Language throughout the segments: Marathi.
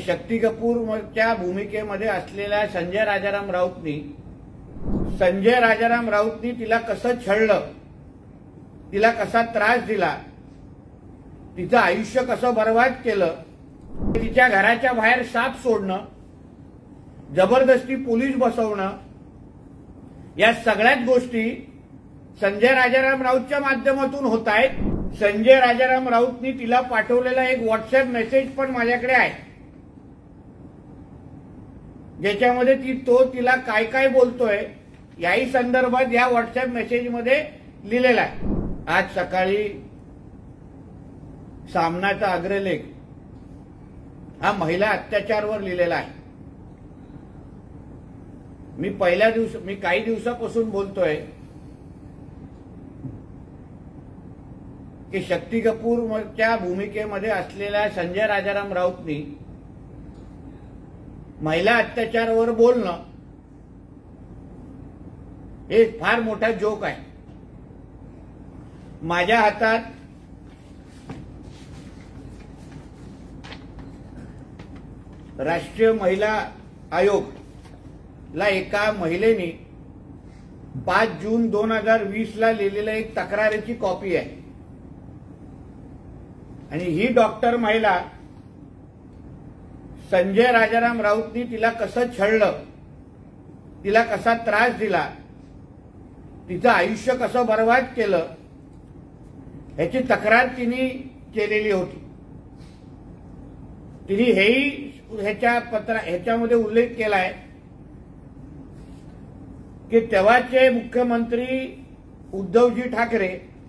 शक्ती कपूरच्या भूमिकेमध्ये असलेल्या संजय राजाराम राऊतनी तिला कसं छळलं, तिला कसा त्रास दिला, तिचं आयुष्य कसं बर्बाद केलं, तिच्या घराच्या बाहेर साप सोडणं, जबरदस्ती पोलीस बसवणं, या सगळ्याच गोष्टी संजय राजाराम राऊतच्या माध्यमातून होत आहेत। संजय राजाराम राऊतनी तिला पाठवलेला एक व्हॉट्सअप मेसेज पण माझ्याकडे आहे, ज्याच्यामध्ये तो तिला काय काय बोलतोय याही संदर्भात या व्हॉट्सअप मेसेजमध्ये लिहिलेला आहे। आज सकाळी सामनाचा अग्रलेख हा महिला अत्याचारवर लिहिलेला आहे। मी काही दिवसापासून बोलतोय की शक्ती कपूरच्या भूमिकेमध्ये असलेल्या संजय राजाराम राऊतनी महिला अत्याचारावर बोलणं हे फार मोठा जोक आहे। माझ्या हातात राष्ट्रीय महिला आयोग ला एका महिलेने 5 जून 2020 ला लिहिलेल्या एक तक्रारीची कॉपी आहे आणि ही डॉक्टर महिला संजय राजाराम राऊतनी तिला कसं छळलं, तिला कसा त्रास दिला, तिचं आयुष्य कसं बर्बाद केलं याची तक्रार तिने केलेली होती। तिने हेही ह्याच्यामध्ये उल्लेख केलाय की तेव्हाचे मुख्यमंत्री उद्धवजी ठाकरे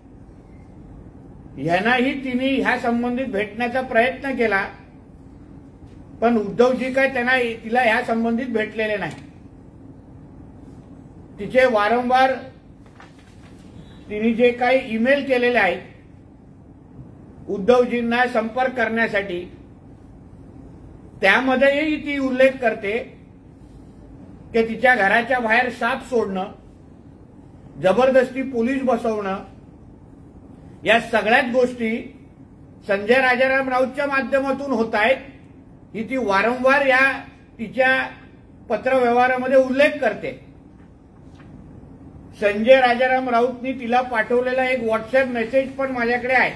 यांनाही तिने ह्या संबंधित भेटण्याचा प्रयत्न केला, पण उद्धवजी काय तिला ह्या संबंधित भेटलेले नाही। तिचे वारंवार तिने जे काही ईमेल केलेले आहेत उद्धवजींना संपर्क करण्यासाठी, त्यामध्येही ती उल्लेख करते की तिच्या घराच्या बाहेर साप सोडणं, जबरदस्ती पोलीस बसवणं, या सगळ्याच गोष्टी संजय राजाराम राऊतच्या माध्यमातून होत आहेत, ही ती वारंवार या तिच्या पत्रव्यवहारामध्ये उल्लेख करते। संजय राजाराम राऊतनी तिला पाठवलेला एक व्हॉट्सअप मेसेज पण माझ्याकडे आहे,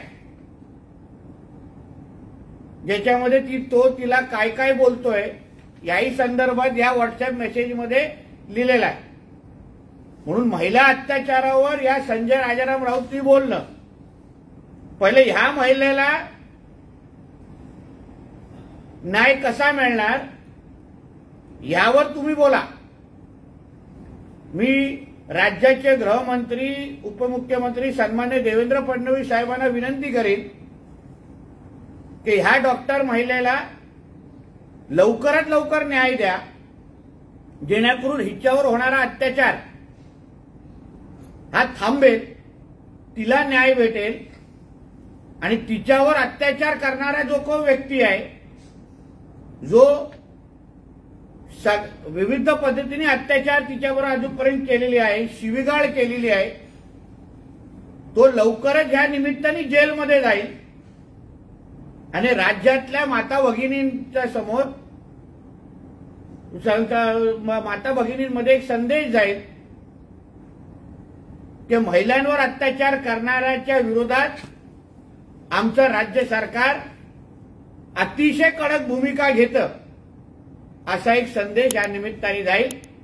ज्याच्यामध्ये तो तिला काय काय बोलतोय याही संदर्भात या व्हॉट्सअप मेसेजमध्ये लिहिलेला आहे। म्हणून महिला अत्याचारावर या संजय राजाराम राऊतनी बोलणं, पहिले ह्या महिलेला न्याय कसा मिळणार यावर तुम्ही बोला। मी राज्याचे गृहमंत्री उपमुख्यमंत्री सन्मान्य देवेंद्र फडणवीस साहेबांना विनंती करेन की ह्या डॉक्टर महिलेला लवकरात लवकर न्याय द्या, जेणेकरून हिच्यावर होणारा अत्याचार हा थांबेल, तिला न्याय भेटेल आणि तिच्यावर अत्याचार करणारा जो कोण व्यक्ती आहे, जो विविध पद्धतीने अत्याचार तिच्यावर अजूनपर्यंत केलेली आहे, शिवीगाळ केलेली आहे, तो लवकरच ह्या निमित्ताने जेलमध्ये जाईल आणि राज्यातल्या माता भगिनींच्या समोर माता भगिनींमध्ये एक संदेश जाईल की महिलांवर अत्याचार करणाऱ्याच्या विरोधात आमचं राज्य सरकार अतिशय कडक भूमिका घेतं, असा एक संदेश या निमित्ताने जाईल।